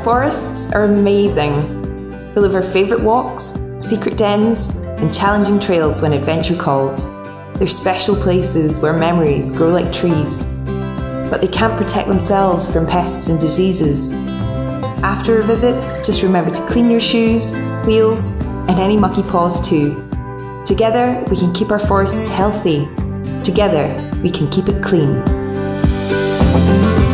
forests are amazing, full of our favourite walks, secret dens, and challenging trails when adventure calls. They're special places where memories grow like trees, but they can't protect themselves from pests and diseases. After a visit, just remember to clean your shoes, wheels, and any mucky paws too. Together, we can keep our forests healthy. Together, we can keep it clean.